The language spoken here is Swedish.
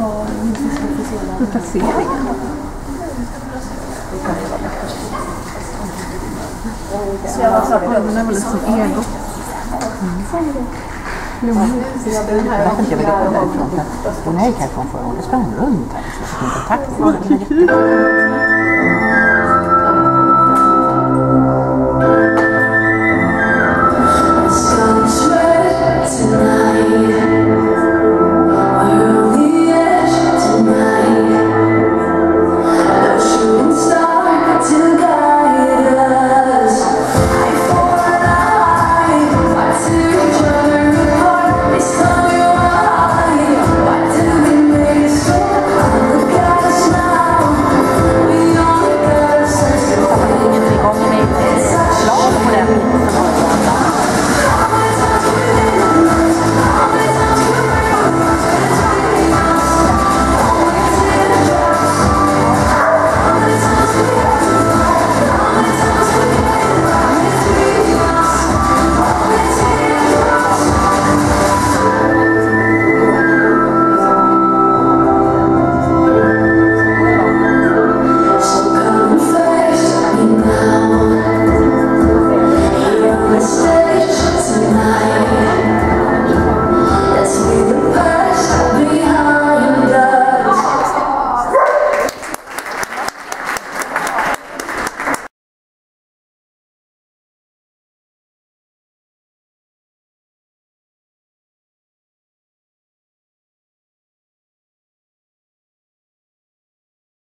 Hur placeringen? Den är väl lite som ego. Jag vet inte, jag vill gå därifrån. Hon är härifrån förra året. Det sprang runt här. Så jag fick kontakt med henne.